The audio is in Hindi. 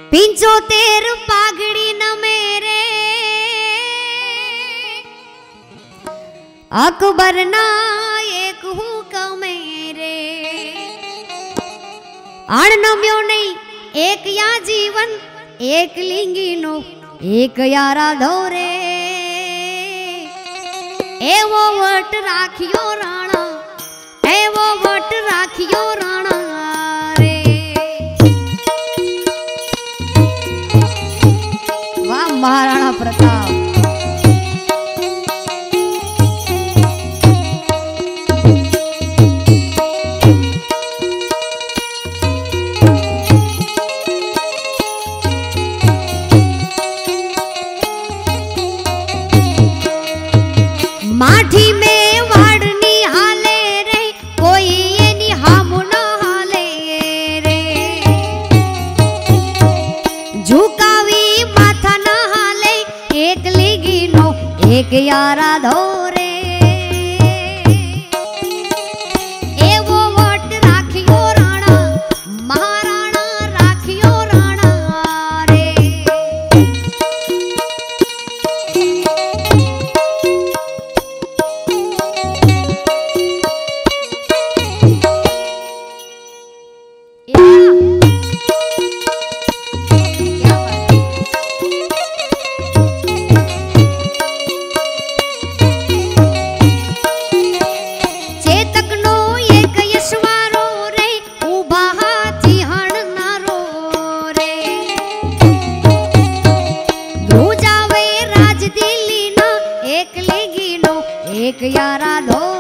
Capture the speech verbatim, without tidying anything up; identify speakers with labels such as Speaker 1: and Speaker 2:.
Speaker 1: पिंचोतेर पाघड़ी न मेरे अकबर ना एक हुक्म मेरे अणनम्यो नहीं एक या जीवन एक लिंगी नो एक यारा धोरे एवो वट राखियो राणा एवो वट राखियो राणा रे। वाह महाराणा प्रताप। माठी में वाड़नी हाले रे कोई ये नी हामु न हाले रे झुकावी माथा न हाले एक लिगी नो एक यारा धोरे एवो वट राखियो राणा महाराणा राखियो राणा रे। एक यारा धो